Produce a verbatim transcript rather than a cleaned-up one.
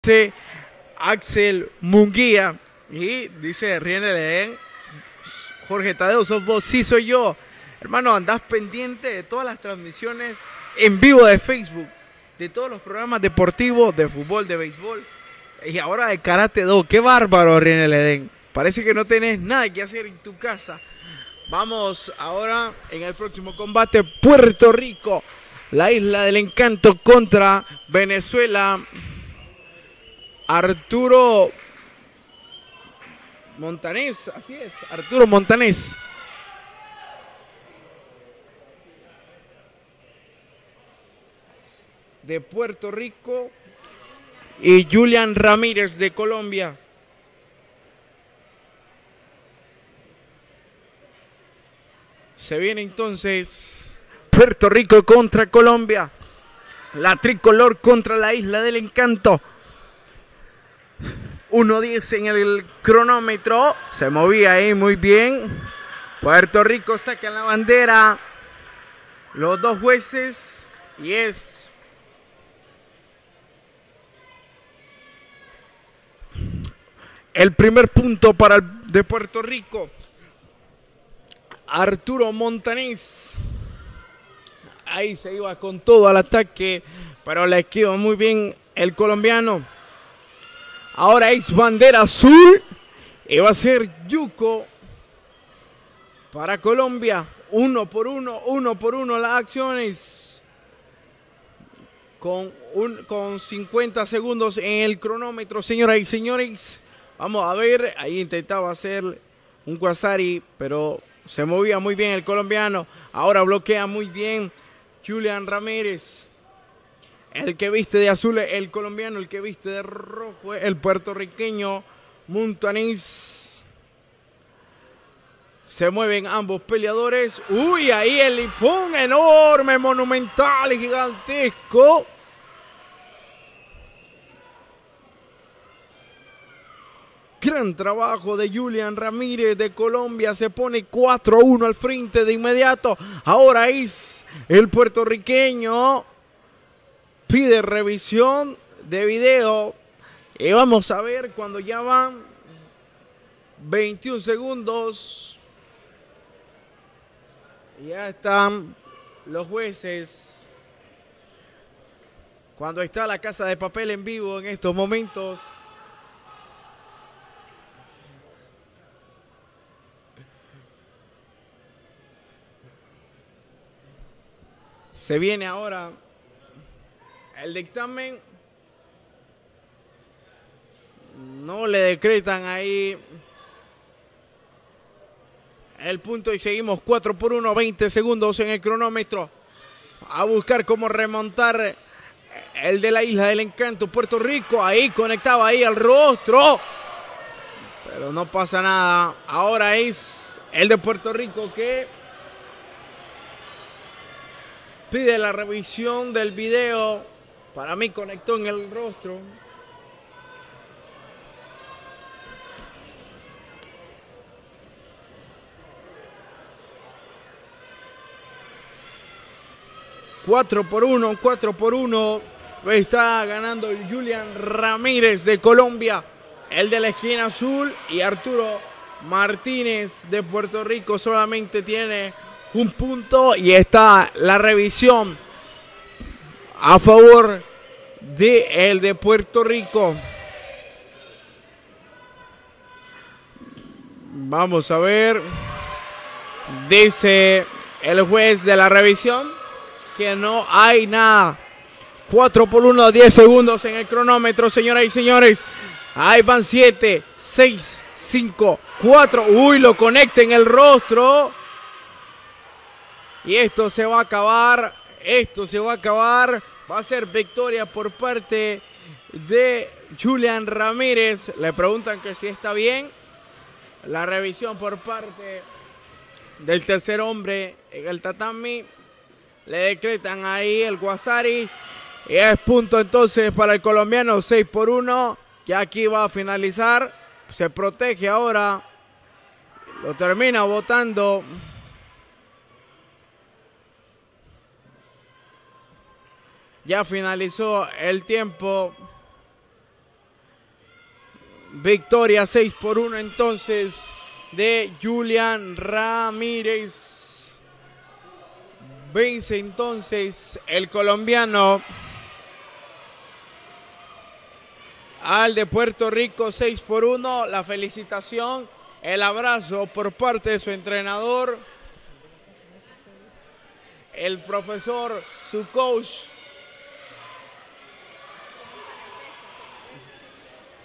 Dice Axel Munguía y dice Riene Ledén, Jorge Tadeo, sos vos, sí soy yo. Hermano, andás pendiente de todas las transmisiones en vivo de Facebook, de todos los programas deportivos, de fútbol, de béisbol y ahora de Karate Do. Qué bárbaro, Riene Ledén. Parece que no tenés nada que hacer en tu casa. Vamos ahora en el próximo combate, Puerto Rico, la isla del encanto contra Venezuela. Arturo Montanés, así es, Arturo Montanés. De Puerto Rico y Julian Ramírez de Colombia. Se viene entonces Puerto Rico contra Colombia. La tricolor contra la isla del encanto. uno diez en el cronómetro. Se movía ahí muy bien. Puerto Rico saca la bandera. Los dos jueces. Y es el primer punto para el de Puerto Rico. Arturo Montanés. Ahí se iba con todo al ataque, pero la esquiva muy bien el colombiano. Ahora es bandera azul y va a ser Yuko para Colombia. Uno por uno, uno por uno las acciones. Con, un, con cincuenta segundos en el cronómetro, señoras y señores. Vamos a ver, ahí intentaba hacer un Guasari, pero se movía muy bien el colombiano. Ahora bloquea muy bien Julian Ramírez. El que viste de azul es el colombiano, el que viste de rojo es el puertorriqueño Montanés. Se mueven ambos peleadores. Uy, ahí el impón enorme, monumental y gigantesco. Gran trabajo de Julian Ramírez de Colombia. Se pone cuatro a uno al frente de inmediato. Ahora es el puertorriqueño. Pide revisión de video. Y vamos a ver cuando ya van veintiún segundos. Ya están los jueces. Cuando está la Casa de Papel en vivo en estos momentos. Se viene ahora el dictamen. No le decretan ahí el punto y seguimos cuatro por uno, veinte segundos en el cronómetro. A buscar cómo remontar el de la isla del encanto, Puerto Rico. Ahí conectaba ahí al rostro. Pero no pasa nada. Ahora es el de Puerto Rico que pide la revisión del video. Para mí conectó en el rostro. cuatro por uno, cuatro por uno. Está ganando Julian Ramírez de Colombia. El de la esquina azul. Y Arturo Martínez de Puerto Rico solamente tiene un punto. Y está la revisión a favor de el de Puerto Rico. Vamos a ver. Dice el juez de la revisión que no hay nada. cuatro por uno, diez segundos en el cronómetro, señoras y señores. Ahí van siete, seis, cinco, cuatro. Uy, lo conecta en el rostro. Y esto se va a acabar. Esto se va a acabar. Va a ser victoria por parte de Julian Ramírez. Le preguntan que si está bien. La revisión por parte del tercer hombre en el tatami. Le decretan ahí el Guasari. Y es punto entonces para el colombiano, seis por uno. Que aquí va a finalizar. Se protege ahora. Lo termina votando. Ya finalizó el tiempo. Victoria seis por uno entonces de Julián Ramírez. Vence entonces el colombiano al de Puerto Rico seis por uno. La felicitación, el abrazo por parte de su entrenador, el profesor, su coach